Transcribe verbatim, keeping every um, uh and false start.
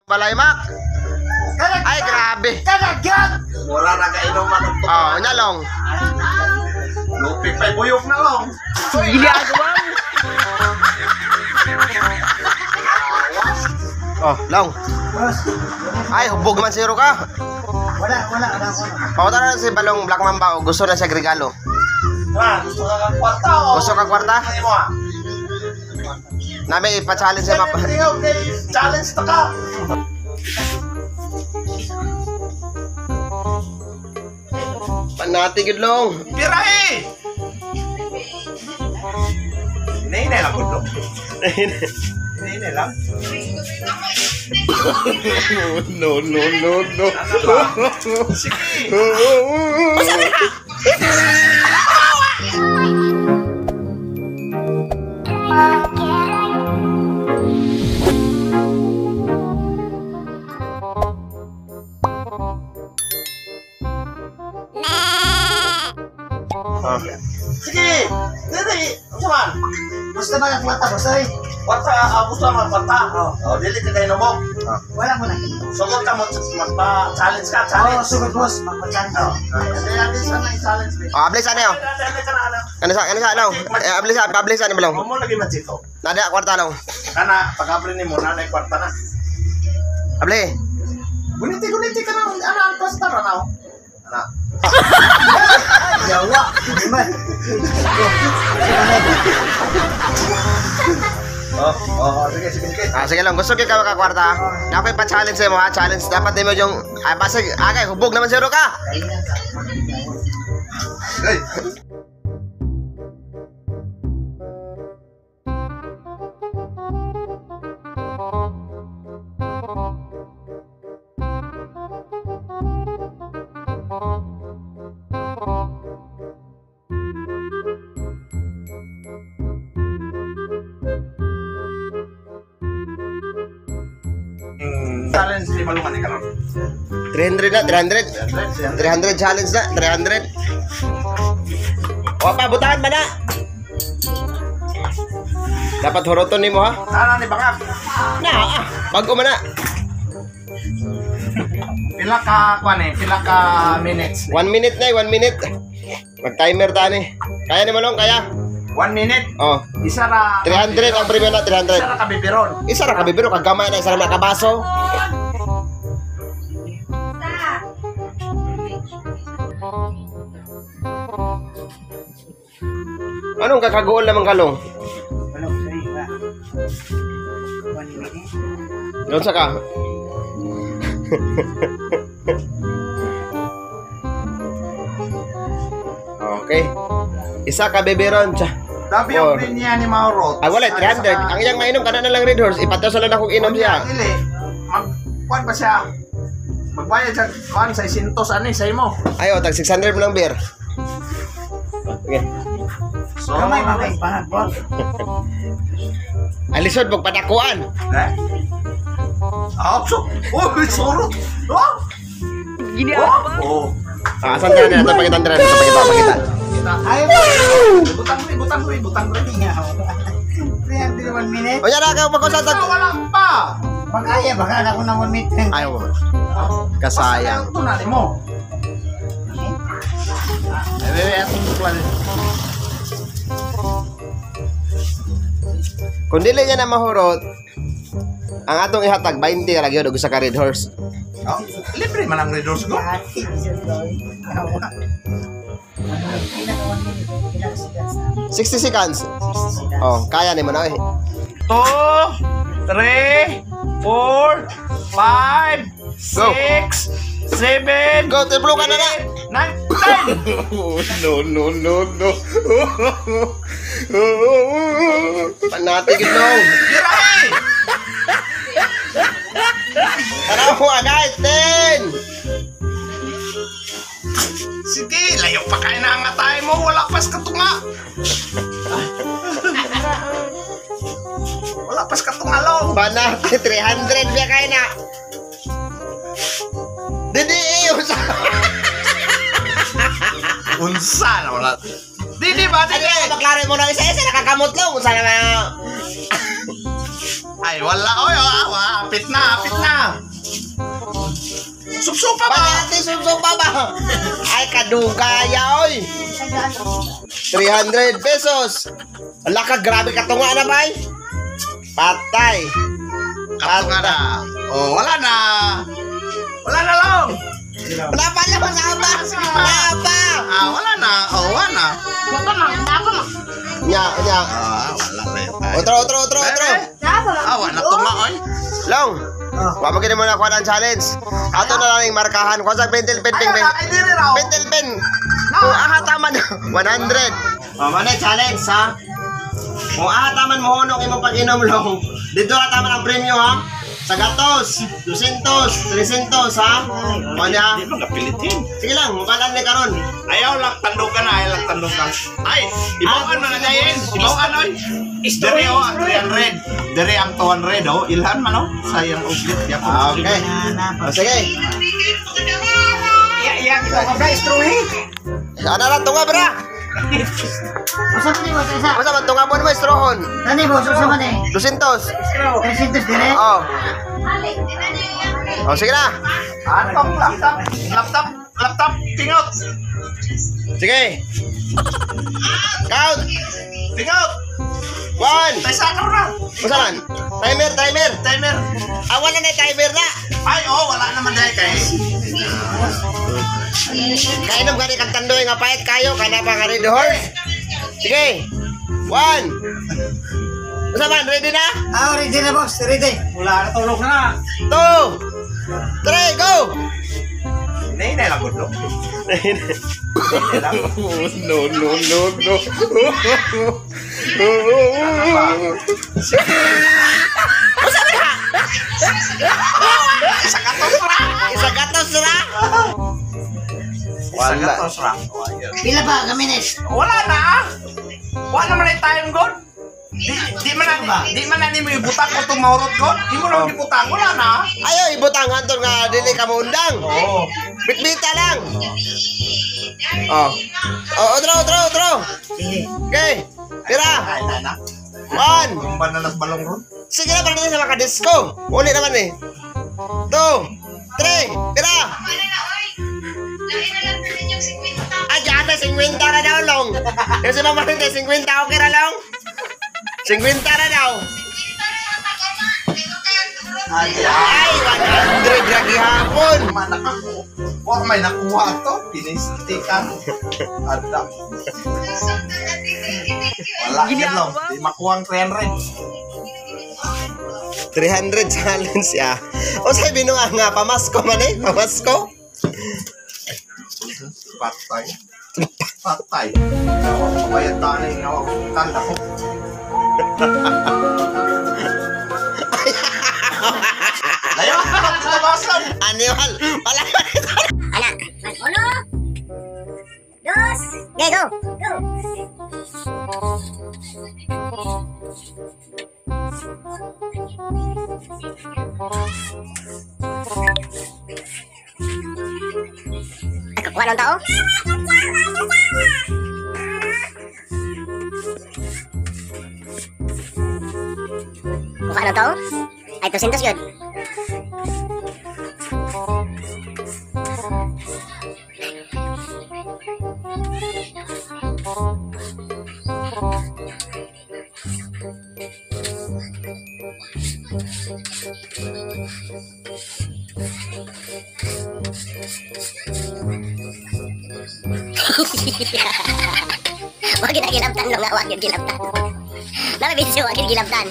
Balay Mak. Ay grabe. Kagagyan. Wala na kainuman ng to. Oh, nya long. Lupit pa'y buyok na long. Ginagawa mo. Oh, long. Boss. Ay, hubog man siro ka. Wala, wala, wala, wala. Pauta na si Balong Black Mamba o gusto na siya regalo. Ah, gusto ka kang kwarta o? Gusto ka kwarta? Ano mo ah? Nami ipa-challenge sa mapa. Hindi okay, challenge na ka. Panati gid long. Pirahe! Hinay-hinay lang kundo. Hinay-hinay lang. No, no, no, no. Sige. Sige! Dili! Ano man? Basta mga kwata, basta eh. Kwarta, abos lang ang kwarta. O, dili ka kayo mo. Wala mo na. Sugod ka mo, magpa-challenge ka, Oo, challenge. sugod boss. Magpachan ka. Kasi natin sana i-challenge mo. Oh, ablis ano yo? Dali ka na, ano? Ano sa ano sa ano? Eh, ablis ablis ano Balong? Huwag mo lagi matsito. Nada kwarta long. Kana, pag-aprin ni mo, nanay kwarta na. Abli. Guniti-guniti ka na, ano, ang pastor, ano? Ano? Yawa. Iman. Oh, oh, sige, sige, sige. Ah, sige lang, gusto kayo ka makakwarta. Na ako'y pa-challenge sa'yo mo ha, challenge. Dapat din mo yung, ay, basig, agay, hubog naman siro ka. Hey! Challenge ni Balungan ni Karon. three hundred na, three hundred. three hundred challenge na, three hundred. O pa, butahan ba na? Dapat huroton ni mo ha? Sana ni Bangag. Na, ah, bago man na. Pila ka kwan eh, pila ka minutes. One minute na, one minute. Mag-timer ta ni. Kaya ni Malong, kaya? One minute. Oh, Isa ra three hundred ang premium na, three hundred. Isa ra ka bibiron. Isa ra ka bibiro, kagamay na, isa ra makabaso. Anong kakagool naman kalong? Wala, sorry ba? One minute. Doon sa ka? Okay. Isa ka beberon siya. Dabi Or- ang rin niya ni Mauro. Ay wala, three hundred. Ang iyang mainom kana na lang Red Horse. Ipataw lang akong inom siya. Dili. Mag kwan pa siya. Magbayad sa kwan sa sintos ani sa imo. Ayo, tag six hundred mo lang beer. Okay. So, Kamay, mamay, pahag, boss. Alisod pag padakuan. Eh? Ah, so. Oh, sorot. Oh. Ginagawa. Oh. Ah, asan na na pakita na ito pakita pakita. Ayaw. Butang ko, butang ko, butang ko. three hundred one minute. O yan na ka magkusat. Ah, wala pa. Magkaya, baka ako na one minute. Ayaw. Kasayang. Ito na mo. Eh, bebe, atong plan. Kung dili niya na mahurot, ang atong ihatag twenty ra gyud og sa ka Red Horse. Oh, libre man ang redos ko. Hatid siya, boy. Yawa. Pila ka one minute. Pila ka seconds na. sixty seconds. sixty seconds. Oh, kaya ni mo na eh. Two, three, four, five, Go. six, seven, Go, tiplo ka na na. nine, ten. No, no, no, no. Panati gid no. Tirahe! Tara mo agad, ten. Sige, layo pa kayo na ang atay mo. Wala pas katunga. Wala pas katunga long. Panati three hundred biya kay na. Didi iyo sa. Unsa na wala. Di, di ba? Di, Ano di. yan, maklaro mo na isa-isa, nakakamot lang. Kung saan na Ay, wala. Oy, oh, ah, apit na, apit na. Supsupa ba? Bakit natin sumsumpa ba? Ay, kadugaya, oy. three hundred pesos. Wala ka, grabe ka tunga na, bay. Patay. Kato nga na. Oh, wala na. Wala na lang. Wala pa lang, wala pa. Wala pa. Ah, wala na. Oh, wala na. Nya, nya. Ah, wala na yun. Otro, otro, otro, otro. Ah, wala tunga, oy. Long. Wa mo mo na kuha ng challenge. Ato na lang yung markahan. Kuha sa pentel pen, pen, pen. Ay, diri raw. Pentel pen. Kung aha taman, one hundred. O, mana challenge, ha? Kung aha taman mo hunong imong pag-inom, Long. Dito na taman ang premyo, ha? Sa gatos, dusintos, trisintos, ha? O niya. Di ba kapilitin? Sige lang, mukalan ni karon. Ayaw lang tandukan na, ayaw lang tandukan. Ay, ibawaan mo na niya yun. Ibawaan, oy. Dere, oh, ang three hundred. Dere ang two hundred, oh. Ilhan man, oh. Sayang uglit. Yan po. Okay. O, sige. Iya, kita ngobrol instrumen. Ano na, tunga, bra? Masa man mo sa isa? Masa man, tunga mo na mo, istrohon. Tani mo susa man eh. Dusintos. Presintos dire. O. O, sige na. Atong laptop. Laptop. Laptop. Tingot. Sige. Count. Tingot. One. Tay sakar na. Usalan. Timer, timer. Timer. Ah, wala na timer na. Ay, oh, wala naman dahil kay. Kainom ka ni kang tandoy nga pahit kayo. Kana pa ka red horse. Sige. One. Usaman, ready na? Ah, ready na boss, ready. Wala na tulog na. Two. Three, go. Nay, nay lang gulo. No, no, no, no. Usaman na. Isa katos ra. Isa gatos ra. Isa katos ra. Pila ba kaminis? Wala na ah. Wala naman ay time god. Di, di man na di man na nimo ibutang ko tong mahurot god. Di mo lang ibutang, wala na. Ayaw, ibutangan to nga dili ka mo undang. Oo. Bitbita lang. Oh. Oh, otro, otro, otro. Sige. Okay. Tira. Ay, na. One. Kumba na nas balong ron. Sige na, para sa mga disco. Uli naman eh. Two. Three. Tira. Ay, yata, fifty na daw, Long. Kasi mamarin tayo, fifty okay na, Long? fifty na daw. Ay, Ay, one hundred lagi hapon. mana ako. Wa may nakuha to, pinistikan. Ada. Wala yan lang. Di makuha ang three hundred. three hundred challenge, ya. O, sabi nung nga, pamasko man eh, pamasko. Patay. Patay. Nawak kabayad tanay, nawak tanda ko. Layo, kita basam. Animal, palayo nito. Anak. Uno. Dos. Okay, go. Go. Ay, kukuha ng tao? Kukuha ng tao? Ay, two centos yun. Wag na gilabtan lo nga, wag yun gilabtan. Nakabisyo, wag yun gilabtan.